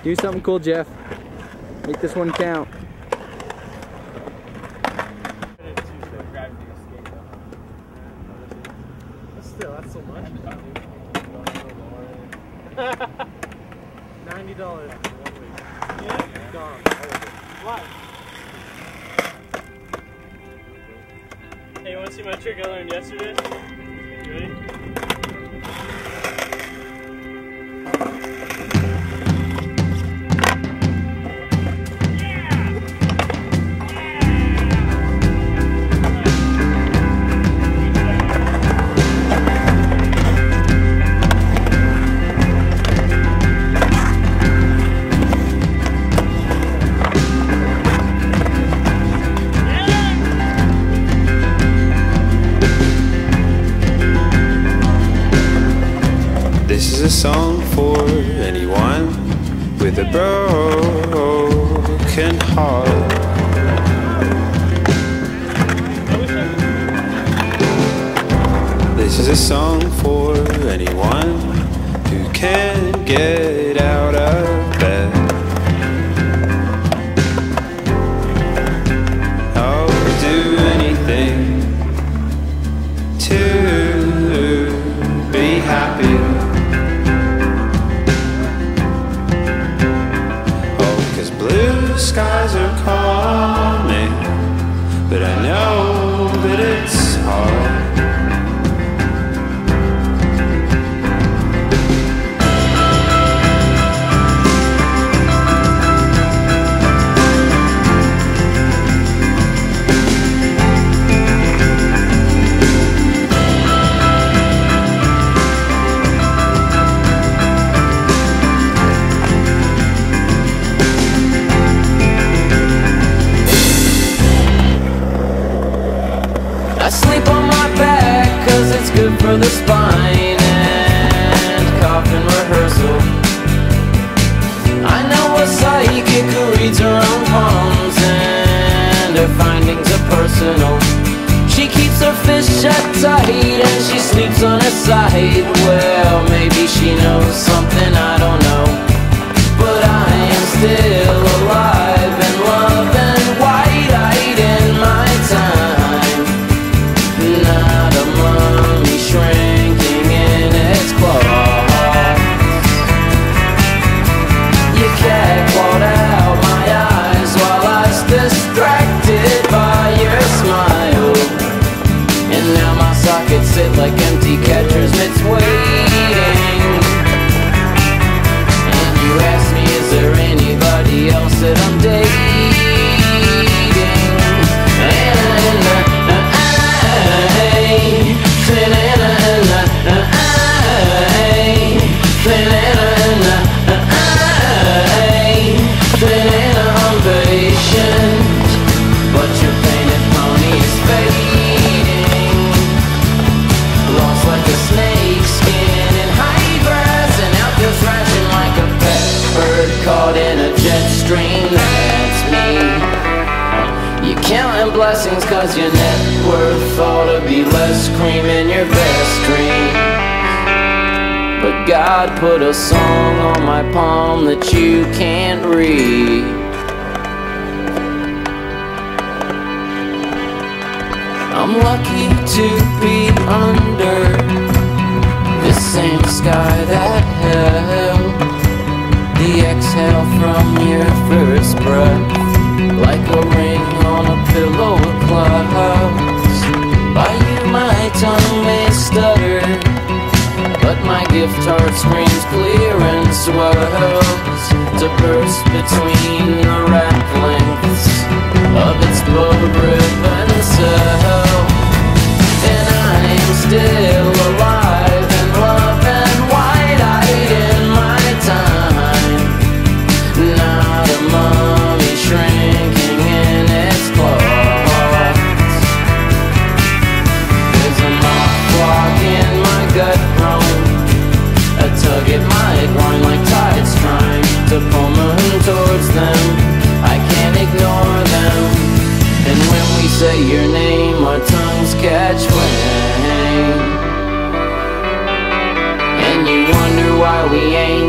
Do something cool, Jeff. Make this one count. Still, that's so much. $90. Yeah. Gone. What? Hey, you want to see my trick I learned yesterday? You ready? This is a song for anyone with a broken heart. This is a song for anyone who can't get out of bed. I'll do anything to be happy. Skies are calming, but I know that it's hard. I sleep on my back cause it's good for the spine and coffin rehearsal. I know a psychic who reads her own poems and her findings are personal. She keeps her fist shut tight and she sleeps on her side. Well, maybe she knows something I don't know, but I am still alive and loving wide-eyed in my time. Not a mummy shrinking in its claws. Your cat clawed out my eyes while I was distracted by your smile. And now my sockets sit like empty catcher's mitts waiting. And you ask me, is there anybody else that I'm dating? But your painted pony is fading, lost like a snake skin in high grass, and out there thrashing like a pet bird caught in a jet stream. That's me. You're counting blessings cause your net worth ought to be less cream in your best cream. But God put a song on my palm that you can't read. I'm lucky to be under the same sky that held the exhale from your first breath, like a ring on a pillow of clouds. By you my tongue may stutter, but my gift heart screams clear and swells to burst between the wrap lengths of its bow ribbon cell. And I am still alive and loving wide-eyed in my time. Not a mummy shrinking in its claws. There's a moth walk in my gut groan, a tug at my groin like tides trying to pull moon towards them. I can't ignore them. And when we say your name, our tongues catch flame. And you wonder why we ain't